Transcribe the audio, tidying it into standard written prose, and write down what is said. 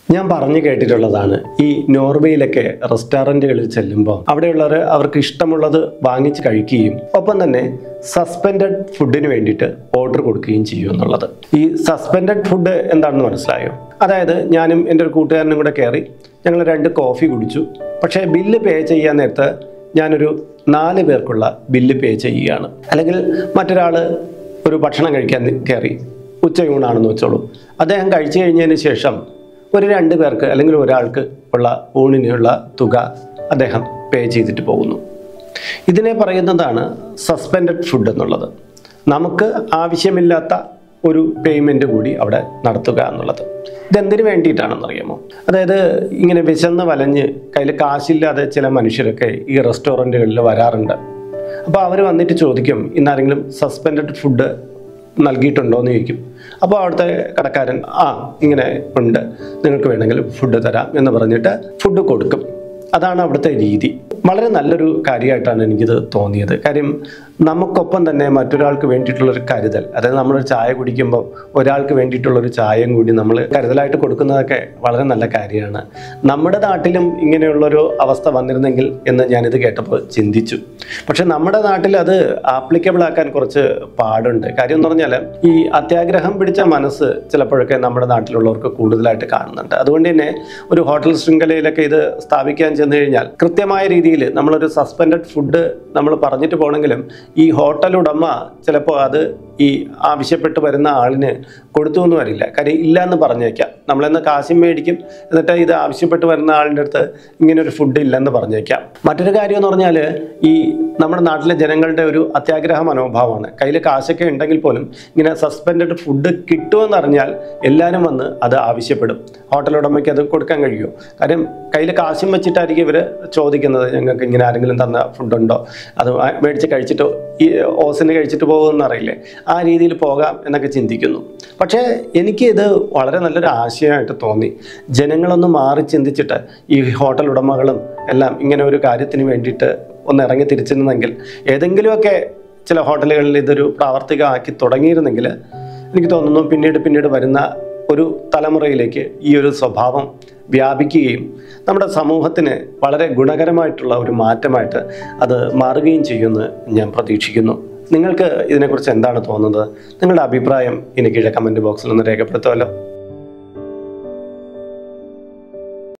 ഞാൻ പറഞ്ഞു കേട്ടിട്ടുള്ളതാണ്, ഈ നോർവേയിലൊക്കെ റെസ്റ്റോറൻറ്റുകളിൽ ചെല്ലുമ്പോൾ അവിടെയുള്ളവർ അവർക്ക് ഇഷ്ടമുള്ളത് വാങ്ങിച്ച് കഴിക്കുകയും ഒപ്പം തന്നെ സസ്പെൻഡഡ് ഫുഡിന് വേണ്ടിയിട്ട് ഓർഡർ കൊടുക്കുകയും ചെയ്യും എന്നുള്ളത്. ഈ സസ്പെൻഡഡ് ഫുഡ് എന്താണെന്ന് മനസ്സിലായോ? അതായത് ഞാനും എൻ്റെ ഒരു കൂട്ടുകാരനും കൂടെ കയറി ഞങ്ങൾ 2 കോഫി കുടിച്ചു. പക്ഷേ ബില്ല് പേ ചെയ്യാൻ നേരത്ത് ഞാനൊരു 4 പേർക്കുള്ള ബില്ല് പേ ചെയ്യുകയാണ്. അല്ലെങ്കിൽ മറ്റൊരാൾ ഒരു ഭക്ഷണം കഴിക്കാൻ കയറി, ഉച്ചയൂണാണെന്ന് വെച്ചോളൂ. അദ്ദേഹം കഴിച്ചു കഴിഞ്ഞതിന് ശേഷം ഒരു 2 പേർക്ക് അല്ലെങ്കിൽ ഒരാൾക്ക് ഉള്ള ഊണിനുള്ള തുക അദ്ദേഹം പേ ചെയ്തിട്ട് പോകുന്നു. ഇതിനെ പറയുന്നതാണ് സസ്പെൻഡഡ് ഫുഡ് എന്നുള്ളത്. നമുക്ക് ആവശ്യമില്ലാത്ത ഒരു പേയ്മെൻറ്റ് കൂടി അവിടെ നടത്തുക എന്നുള്ളത്. ഇതെന്തിനു വേണ്ടിയിട്ടാണെന്നറിയാമോ? അതായത് ഇങ്ങനെ വിശന്ന് വലഞ്ഞ് കയ്യിൽ കാശില്ലാതെ ചില മനുഷ്യരൊക്കെ ഈ റെസ്റ്റോറൻറ്റുകളിൽ വരാറുണ്ട്. അപ്പോൾ അവർ വന്നിട്ട് ചോദിക്കും, ഇന്നാരെങ്കിലും സസ്പെൻഡഡ് ഫുഡ് നൽകിയിട്ടുണ്ടോ എന്ന് ചോദിക്കും. അപ്പോൾ അവിടുത്തെ കടക്കാരൻ ഇങ്ങനെ ഉണ്ട്, നിങ്ങൾക്ക് വേണമെങ്കിൽ ഫുഡ് തരാം എന്ന് പറഞ്ഞിട്ട് ഫുഡ് കൊടുക്കും. അതാണ് അവിടുത്തെ രീതി. വളരെ നല്ലൊരു കാര്യമായിട്ടാണ് എനിക്കിത് തോന്നിയത്. കാര്യം നമുക്കൊപ്പം തന്നെ മറ്റൊരാൾക്ക് വേണ്ടിയിട്ടുള്ളൊരു കരുതൽ, അതായത് നമ്മളൊരു ചായ കുടിക്കുമ്പോൾ ഒരാൾക്ക് വേണ്ടിയിട്ടുള്ളൊരു ചായയും കൂടി നമ്മൾ കരുതലായിട്ട് കൊടുക്കുന്നതൊക്കെ വളരെ നല്ല കാര്യമാണ്. നമ്മുടെ നാട്ടിലും ഇങ്ങനെയുള്ളൊരു അവസ്ഥ വന്നിരുന്നെങ്കിൽ എന്ന് ഞാനിത് കേട്ടപ്പോൾ ചിന്തിച്ചു. പക്ഷെ നമ്മുടെ നാട്ടിൽ അത് ആപ്ലിക്കബിൾ ആക്കാൻ കുറച്ച് പാടുണ്ട്. കാര്യം എന്ന് പറഞ്ഞാൽ ഈ അത്യാഗ്രഹം പിടിച്ച മനസ്സ് ചിലപ്പോഴൊക്കെ നമ്മുടെ നാട്ടിലുള്ളവർക്ക് കൂടുതലായിട്ട് കാണുന്നുണ്ട്. അതുകൊണ്ട് തന്നെ ഒരു ഹോട്ടൽ ശൃംഖലയിലൊക്കെ ഇത് സ്ഥാപിക്കാൻ ചെന്ന് കഴിഞ്ഞാൽ കൃത്യമായ രീതിയിൽ നമ്മളൊരു സസ്പെൻഡഡ് ഫുഡ് നമ്മൾ പറഞ്ഞിട്ട് പോകണമെങ്കിലും ഈ ഹോട്ടൽ ഉടമ ചിലപ്പോൾ അത് ഈ ആവശ്യപ്പെട്ട് വരുന്ന ആളിന് കൊടുത്തു എന്ന് വരില്ല. കാര്യം ഇല്ല എന്ന് പറഞ്ഞേക്കാം. നമ്മളെന്ന് കാശും മേടിക്കും, എന്നിട്ട് ഇത് ആവശ്യപ്പെട്ട് വരുന്ന ആളിൻ്റെ അടുത്ത് ഇങ്ങനെ ഒരു ഫുഡ് ഇല്ലെന്ന് പറഞ്ഞേക്കാം. മറ്റൊരു കാര്യം എന്ന് പറഞ്ഞാൽ ഈ നമ്മുടെ നാട്ടിലെ ജനങ്ങളുടെ ഒരു അത്യാഗ്രഹ മനോഭാവമാണ്. കയ്യിൽ കാശൊക്കെ ഉണ്ടെങ്കിൽ പോലും ഇങ്ങനെ സസ്പെൻഡഡ് ഫുഡ് കിട്ടുമെന്നറിഞ്ഞാൽ എല്ലാവരും വന്ന് അത് ആവശ്യപ്പെടും. ഹോട്ടൽ ഉടമയ്ക്ക് അത് കൊടുക്കാൻ കഴിയുമോ? കാര്യം കയ്യിൽ കാശും വെച്ചിട്ടായിരിക്കും ഇവർ ചോദിക്കുന്നത്, ഞങ്ങൾക്ക് ഇങ്ങനെ ആരെങ്കിലും തന്ന ഫുഡുണ്ടോ, അത് മേടിച്ച് കഴിച്ചിട്ടോ ഈ ഓസിന് കഴിച്ചിട്ട് പോകുമെന്നറിയില്ലേ, ആ രീതിയിൽ പോകാം എന്നൊക്കെ ചിന്തിക്കുന്നു. പക്ഷേ എനിക്ക് ഇത് വളരെ നല്ലൊരു ആശയമായിട്ട് തോന്നി. ജനങ്ങളൊന്ന് മാറി ചിന്തിച്ചിട്ട് ഈ ഹോട്ടൽ ഉടമകളും എല്ലാം ഇങ്ങനെ ഒരു കാര്യത്തിന് വേണ്ടിയിട്ട് ഒന്ന് ഇറങ്ങി തിരിച്ചിരുന്നെങ്കിൽ, ഏതെങ്കിലുമൊക്കെ ചില ഹോട്ടലുകളിൽ ഇതൊരു പ്രാവർത്തികമാക്കി തുടങ്ങിയിരുന്നെങ്കിൽ എനിക്ക് തോന്നുന്നു പിന്നീട് വരുന്ന ഒരു തലമുറയിലേക്ക് ഈ ഒരു സ്വഭാവം വ്യാപിക്കുകയും നമ്മുടെ സമൂഹത്തിന് വളരെ ഗുണകരമായിട്ടുള്ള ഒരു മാറ്റമായിട്ട് അത് മാറുകയും ചെയ്യുമെന്ന് ഞാൻ പ്രതീക്ഷിക്കുന്നു. നിങ്ങൾക്ക് ഇതിനെക്കുറിച്ച് എന്താണ് തോന്നുന്നത്? നിങ്ങളുടെ അഭിപ്രായം എനിക്ക് കമൻറ്റ് ബോക്സിൽ ഒന്ന് രേഖപ്പെടുത്തുമല്ലോ.